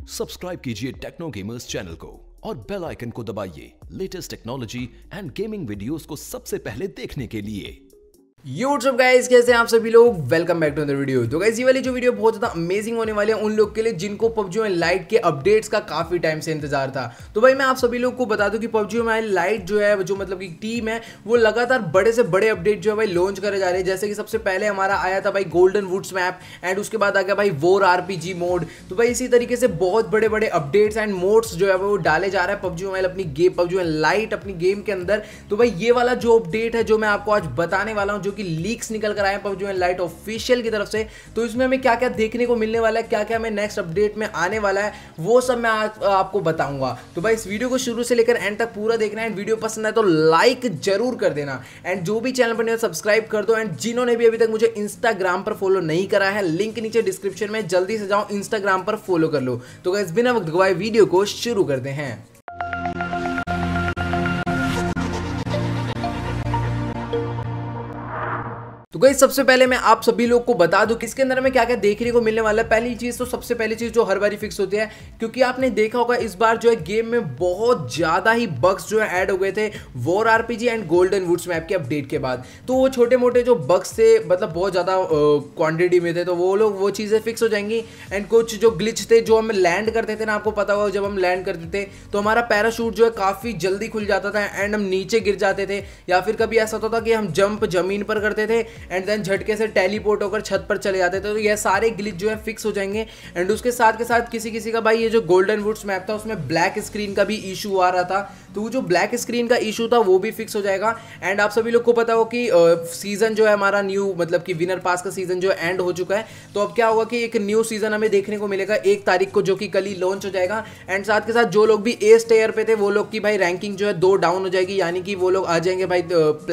Subscribe कीजिए techno gamers channel को और बेल आइकन को दबाइए latest technology and gaming videos को सबसे पहले देखने के लिए। यूट्यूब गाइस, कैसे हैं आप सभी लोग। Welcome back to the video. तो गाइस, ये वाली जो वीडियो बहुत ज़्यादा अमेजिंग होने वाली है उन लोग के लिए जिनको PUBG मोबाइल लाइट के अपडेट्स का काफ़ी टाइम से इंतजार था। तो भाई मैं आप सभी लोग को बता दूं कि PUBG मोबाइल लाइट जो है, जो मतलब की टीम है, वो लगातार बड़े से बड़े अपडेट जो है भाई लॉन्च करे जा रहे हैं। जैसे कि सबसे पहले हमारा आया था भाई गोल्डन वुड्स मैप, एंड उसके बाद आ गया भाई वॉर RPG मोड। तो भाई इसी तरीके से बहुत बड़े बड़े अपडेट्स एंड मोड्स जो है वो डाले जा रहे हैं PUBG मोबाइल अपनी गेम PUBG मोबाइल लाइट अपनी गेम के अंदर। तो भाई ये वाला जो अपडेट है जो मैं आपको आज बताने वाला हूँ, जो कि लीक्स निकल कर आए PUBG मोबाइल लाइट ऑफिशियल की तरफ से, तो इसमें हमें क्या क्या देखने को मिलने वाला है, क्या क्या हमें नेक्स्ट अपडेट में आने वाला है, वो सब मैं आज आपको बताऊंगा। तो भाई इस वीडियो को शुरू से लेकर एंड तक पूरा देखना है। एंड वीडियो पसंद आए तो लाइक जरूर कर देना, एंड जो भी चैनल पर नहीं सब्सक्राइब कर दो। एंड जिन्होंने भी अभी तक मुझे इंस्टाग्राम पर फॉलो नहीं करा है, लिंक नीचे डिस्क्रिप्शन में, जल्दी से जाओ इंस्टाग्राम पर फॉलो कर लो। तो गाइस बिना वक्त गवाए वीडियो को शुरू करते हैं। तो गाइस सबसे पहले मैं आप सभी लोग को बता दूं कि इसके अंदर में क्या क्या देखने को मिलने वाला है। पहली चीज तो सबसे पहली चीज जो हर बारी फिक्स होती है, क्योंकि आपने देखा होगा इस बार जो है गेम में बहुत ज्यादा ही बग्स जो है ऐड हो गए थे war RPG and golden woods map के अपडेट के बाद। तो वो छोटे मोटे जो बग्स थे, मतलब बहुत ज्यादा क्वांटिटी में थे, तो वो चीजें फिक्स हो जाएंगी। एंड कुछ जो ग्लिच थे, जो हम लैंड करते थे ना, आपको पता होगा जब हम लैंड करते थे तो हमारा पैराशूट जो है काफी जल्दी खुल जाता था एंड हम नीचे गिर जाते थे, या फिर कभी ऐसा होता था कि हम जंप जमीन पर करते थे एंड देन झटके से टेलीपोर्ट होकर छत पर चले जाते थे। तो ये सारे ग्लिच जो है फिक्स हो जाएंगे। एंड उसके साथ के साथ किसी किसी का भाई ये जो गोल्डन वुड्स मैप था उसमें ब्लैक स्क्रीन का भी इशू आ रहा था, तो वो जो ब्लैक स्क्रीन का इशू था वो भी फिक्स हो जाएगा। एंड आप सभी लोग को पता हो कि सीजन जो है हमारा न्यू, मतलब कि विनर पास का सीजन जो एंड हो चुका है। तो अब क्या होगा कि एक न्यू सीजन हमें देखने को मिलेगा 1 तारीख को, जो कि कल ही लॉन्च हो जाएगा। एंड साथ के साथ जो लोग भी A स्टेयर पे थे वो लोग की भाई रैंकिंग जो है 2 डाउन हो जाएगी, यानी कि वो लोग आ जाएंगे भाई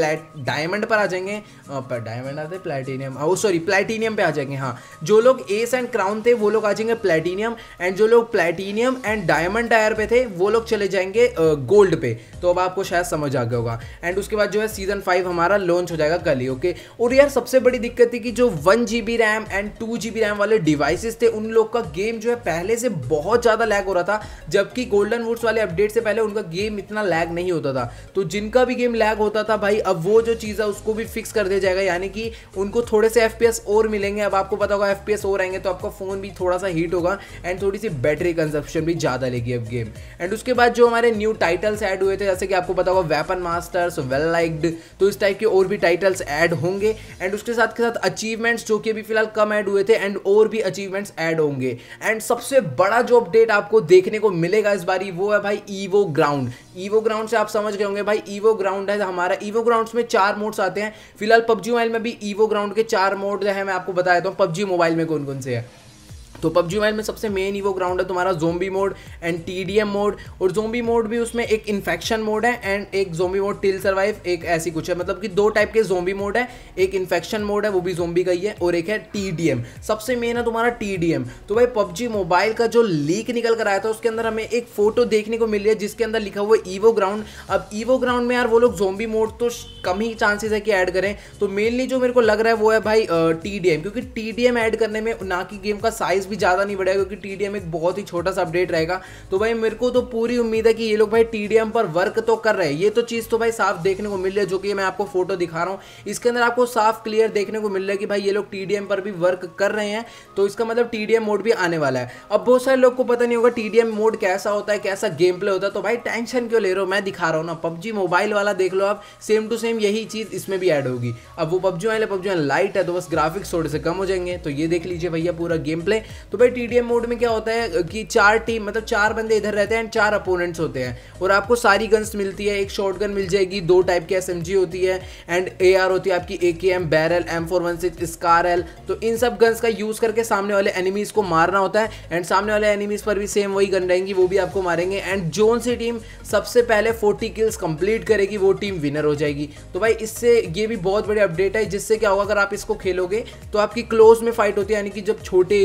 डायमंड पर आ जाएंगे, डायमंड आते प्लैटिनियम, सॉरी प्लैटिनियम पे आ जाएंगे। हाँ, जो लोग एस एंड क्राउन थे वो लोग आ जाएंगे प्लैटिनियम, एंड जो लोग प्लैटिनियम एंड डायमंड टायर पे थे वो लोग चले जाएंगे गोल्ड पे। तो अब आपको शायद समझ आ गया होगा। एंड उसके बाद जो है सीजन 5 हमारा लॉन्च हो जाएगा कल ही। ओके, और यार सबसे बड़ी दिक्कत थी कि जो 1 GB RAM and 2 GB RAM वाले डिवाइसेस थे उन लोग का गेम जो है पहले से बहुत ज्यादा लैग हो रहा था, जबकि गोल्डन वुड्स वाले अपडेट से पहले उनका गेम इतना लैग नहीं होता था। तो जिनका भी गेम लैग होता था भाई, अब वो जो चीज़ है उसको भी फिक्स कर दिया जाएगा, यानी कि उनको थोड़े से FPS और मिलेंगे। अब आपको पता होगा FPS और आएंगे तो आपका फोन भी थोड़ा सा हीट होगा एंड थोड़ी सी बैटरी कंजप्शन भी ज्यादा लेगी अब गेम। एंड उसके बाद जो हमारे न्यू टाइटल्स ऐड हुए थे, जैसे कि आपको पता होगा वेपन मास्टर्स, वेल लाइक्ड, तो इस टाइप के और भी टाइटल्स ऐड होंगे। एंड उसके साथ के साथ अचीवमेंट्स जो कि अभी फिलहाल कम ऐड हुए थे, एंड और भी अचीवमेंट्स ऐड होंगे। एंड सबसे बड़ा जो अपडेट आपको देखने को मिलेगा इस बारी वो है भाई ईवो ग्राउंड। ईवो ग्राउंड से आप समझ गए होंगे भाई, ईवो ग्राउंड है हमारा। ईवो ग्राउंड्स में 4 मोड्स आते हैं। फिलहाल PUBG मोबाइल में भी ईवो ग्राउंड के 4 मोड है, मैं आपको बता देता हूँ PUBG मोबाइल में कौन कौन से है। तो PUBG मोबाइल में सबसे मेन ईवो ग्राउंड है तुम्हारा zombie mode and TDM mode. और ज़ोंबी मोड भी उसमें एक इन्फेक्शन मोड है एंड एक ज़ोंबी मोड टिल सर्वाइव, एक ऐसी कुछ है, मतलब कि 2 टाइप के ज़ोंबी मोड है। एक इन्फेक्शन मोड है, वो भी ज़ोंबी का ही है, और एक है TDM। सबसे मेन है तुम्हारा TDM। तो भाई PUBG मोबाइल का जो लीक निकल कर आया था उसके अंदर हमें एक फोटो देखने को मिल रही है जिसके अंदर लिखा हुआ है ईवो ग्राउंड। अब ईवो ग्राउंड में यार वो लोग ज़ोंबी मोड तो कम ही चांसेस है कि ऐड करें। तो मेनली जो मेरे को लग रहा है वो है भाई TDM, क्योंकि TDM ऐड करने में ना कि गेम का साइज भी ज़्यादा नहीं बढ़ेगा, क्योंकि TDM एक बहुत ही छोटा सा अपडेट रहेगा। तो भाई मेरे को तो पूरी उम्मीद है कि ये लोग भाई TDM पर वर्क तो कर रहे हैं। ये तो चीज़ तो भाई साफ देखने को मिल रही है, जो कि मैं आपको फोटो दिखा रहा हूँ। इसके अंदर आपको साफ क्लियर देखने को मिल रहा है कि भाई ये लोग TDM पर भी वर्क कर रहे हैं। तो इसका मतलब TDM मोड भी आने वाला है। अब बहुत सारे लोग को पता नहीं होगा TDM मोड कैसा होता है, कैसा गेम प्ले होता है। तो भाई टेंशन क्यों ले रहे हो, मैं दिखा रहा हूँ ना। PUBG मोबाइल वाला देख लो आप, सेम टू सेम यही चीज़ इसमें भी ऐड होगी। अब वो PUBG मोबाइल लाइट है तो बस ग्राफिक्स थोड़े से कम हो जाएंगे। तो ये देख लीजिए भैया पूरा गेम प्ले। तो भाई TDM मोड में क्या होता है कि 4 टीम, मतलब 4 बंदे इधर रहते हैं एंड 4 अपोनेंट्स होते हैं, और आपको सारी गन्स मिलती है। एक शॉटगन मिल जाएगी, 2 टाइप की SMG होती है, एंड AR होती है आपकी AKM, barrel, M416, scar L। तो इन सब गन्स का यूज करके सामने वाले एनिमीज को मारना होता है। एंड सामने वाले एनिमीज पर भी सेम वही गन रहेंगी, वो भी आपको मारेंगे। एंड जोन सी टीम सबसे पहले 40 किल्स कंप्लीट करेगी वो टीम विनर हो जाएगी। तो भाई इससे ये भी बहुत बड़ी अपडेट है, जिससे क्या होगा अगर आप इसको खेलोगे तो आपकी क्लोज में फाइट होती है, यानी कि जब छोटे एरिया में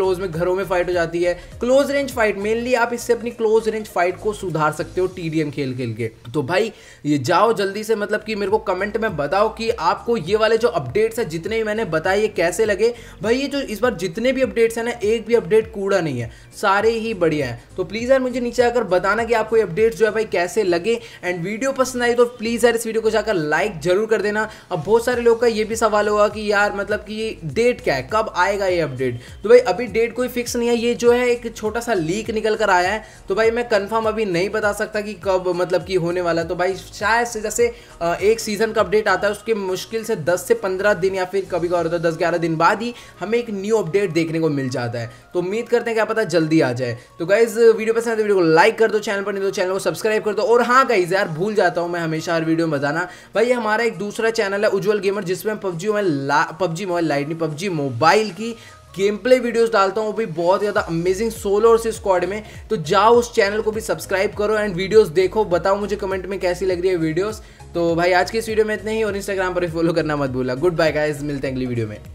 क्लोज में घरों में फाइट हो जाती है, क्लोज रेंज फाइट मेनली आप इससे अपनी क्लोज रेंज फाइट को सुधार सकते हो TDM खेल खेल के। तो भाई ये जाओ जल्दी से, मतलब कि मेरे को कमेंट में बताओ कि आपको ये वाले जो अपडेट्स है जितने भी मैंने बताए ये कैसे लगे। भाई ये जो इस बार जितने भी अपडेट्स है ना, एक भी अपडेट कूड़ा नहीं है, सारे ही बढ़िया है। तो प्लीज यार मुझे नीचे आकर बताना कि आपको ये अपडेट्स जो है भाई कैसे लगे। एंड वीडियो पसंद आई तो प्लीज यार इस वीडियो को जाकर लाइक जरूर कर देना। अब बहुत सारे लोगों का ये भी सवाल होगा कि यार मतलब कि डेट क्या है, कब आएगा ये अपडेट। तो भाई अभी डेट कोई फिक्स नहीं है, ये जो है एक छोटा सा लीक निकल कर आया है, तो भाई मैं कंफर्म अभी नहीं बता सकता कि कब मतलब कि होने वाला है। तो भाई शायद से जैसे एक सीजन का अपडेट आता है उसके मुश्किल से 10 से 15 दिन या फिर कभी कभार होता है 10-11 दिन बाद ही हमें एक न्यू अपडेट देखने को मिल जाता है। तो उम्मीद करते हैं क्या पता जल्दी आ जाए। तो गाइज वीडियो पसंद है तो वीडियो को लाइक कर दो, चैनल पर नहीं तो चैनल को सब्सक्राइब कर दो। और हाँ गाइज यार भूल जाता हूँ मैं हमेशा हर वीडियो में बताना, भाई हमारा एक दूसरा चैनल है उज्जवल गेमर, जिसमें PUBG मोबाइल लाइट नहीं PUBG मोबाइल की गेम प्ले वीडियोस डालता हूँ, भी बहुत ज़्यादा अमेजिंग सोलो और स्क्वाड में। तो जाओ उस चैनल को भी सब्सक्राइब करो एंड वीडियोस देखो, बताओ मुझे कमेंट में कैसी लग रही है वीडियोस। तो भाई आज के इस वीडियो में इतने ही, और इंस्टाग्राम पर भी फॉलो करना मत भूलना। गुड बाय गाइस, मिलते हैं अगली वीडियो में।